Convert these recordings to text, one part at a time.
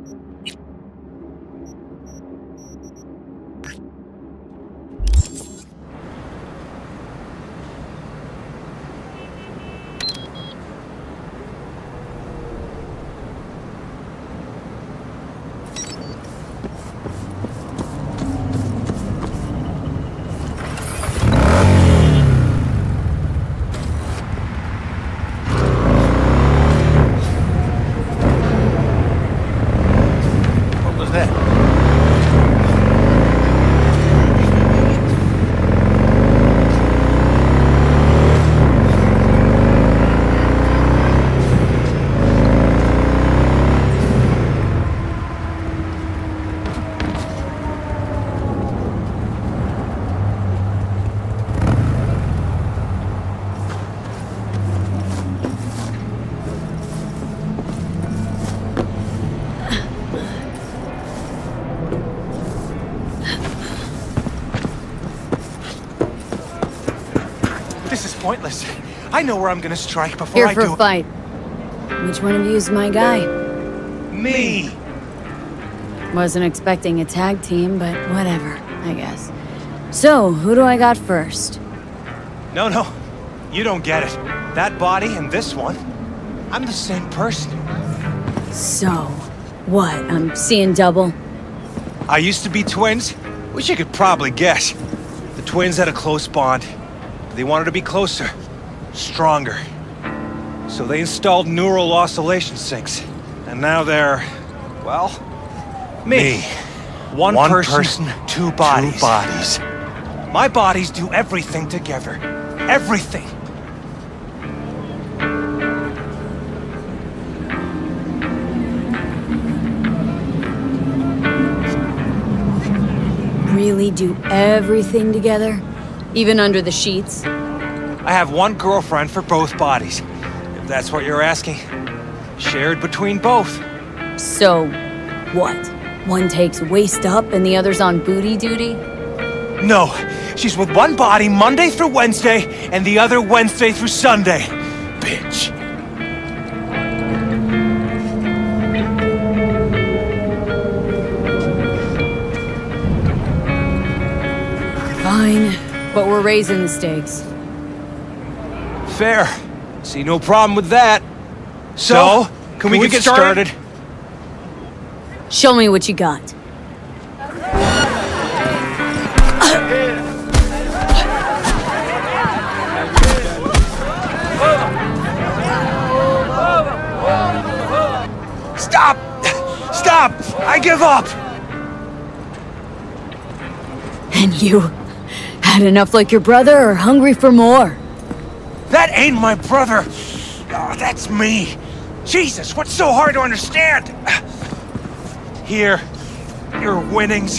Pointless. I know where I'm gonna strike before I do. Here for a fight. Which one of you is my guy? Me! Wasn't expecting a tag team, but whatever, I guess. So, who do I got first? No. You don't get it. That body and this one, I'm the same person. So, what? I'm seeing double? I used to be twins, which you could probably guess. The twins had a close bond. They wanted to be closer, stronger. So they installed neural oscillation sinks. And now they're, well, me. One person, two bodies. My bodies do everything together. Everything. Really do everything together? Even under the sheets? I have one girlfriend for both bodies, if that's what you're asking. Shared between both. So, what? One takes waist up and the other's on booty duty? No, she's with one body Monday through Wednesday, and the other Wednesday through Sunday. Bitch. Fine. But we're raising the stakes. Fair. See no problem with that. So, can we get started? Show me what you got. Stop! Stop! I give up! And you? Had enough like your brother, or hungry for more? That ain't my brother! Oh, that's me! Jesus, what's so hard to understand? Here, your winnings.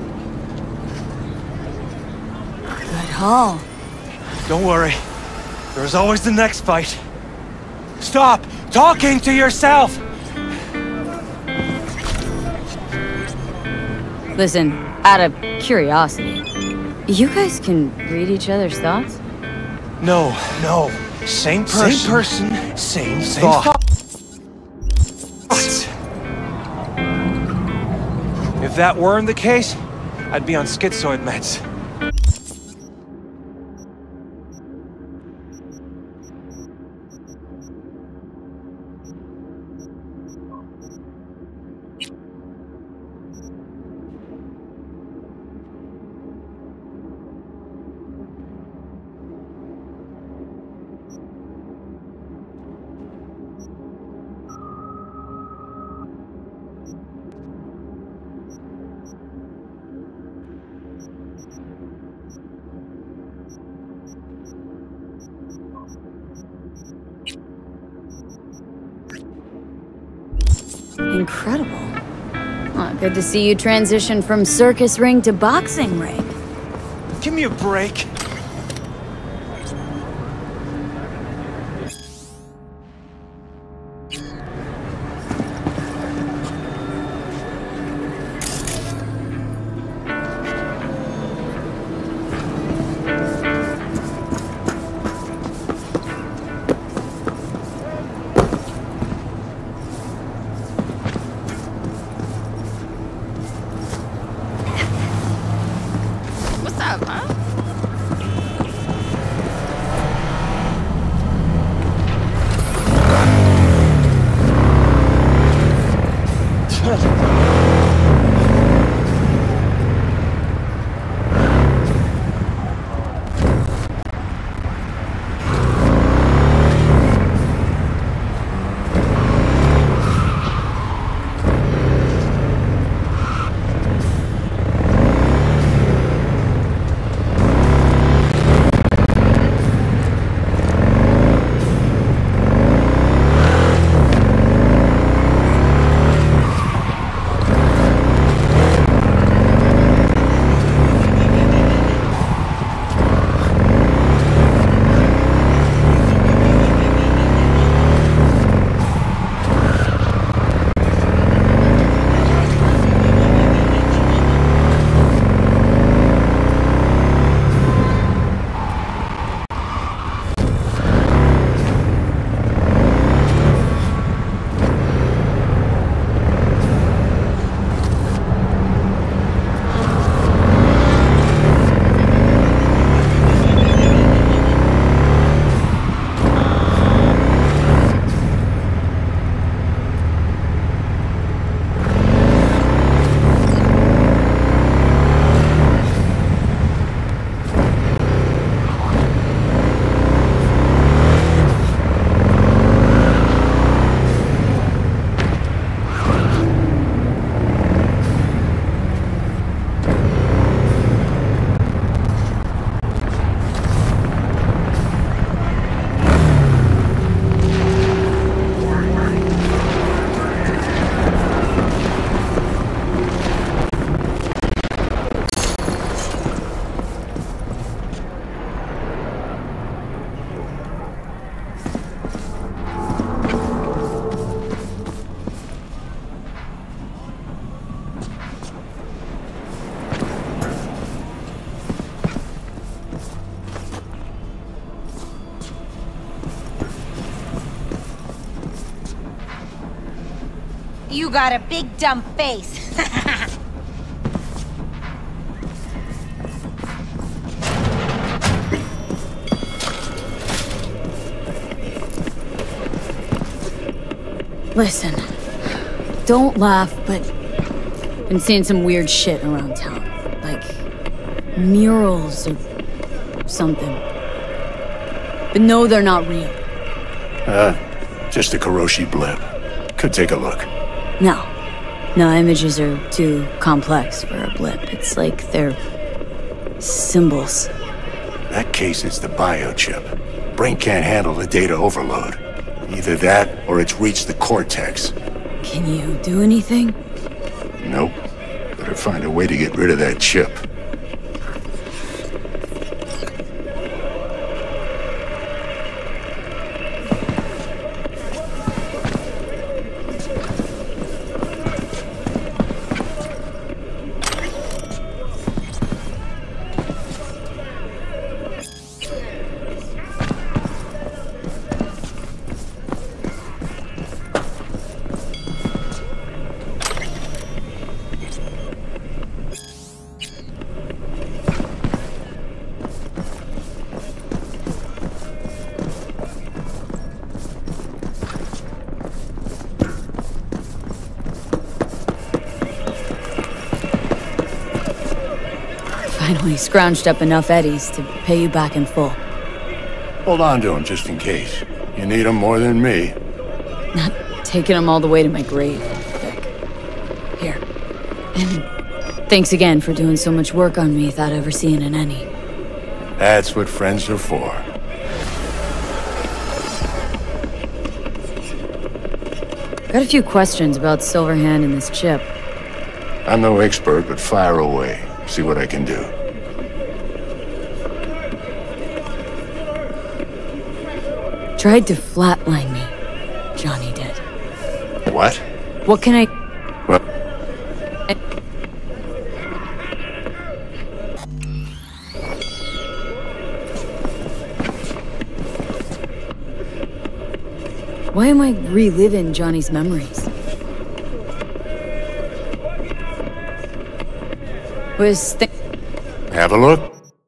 Good haul. Don't worry. There's always the next fight. Stop talking to yourself! Listen, out of curiosity, you guys can read each other's thoughts? No. Same person, same thought. If that weren't the case, I'd be on schizoid meds. Incredible. Well, good to see you transition from circus ring to boxing ring. Give me a break. You got a big dumb face. Listen, don't laugh, but been seeing some weird shit around town. Like murals or something. But no, they're not real. Just a Karoshi blip. Could take a look. No. No, images are too complex for a blip. It's like they're symbols. That case is the biochip. Brain can't handle the data overload. Either that, or it's reached the cortex. Can you do anything? Nope. Better find a way to get rid of that chip. Finally scrounged up enough eddies to pay you back in full. Hold on to him just in case. You need him more than me. Not taking them all the way to my grave, Vic. Here. And thanks again for doing so much work on me without ever seeing an any. That's what friends are for. Got a few questions about Silverhand and this chip. I'm no expert, but fire away. See what I can do. Tried to flatline me. Johnny did. What? What can I... Well, Why am I reliving Johnny's memories? have a look.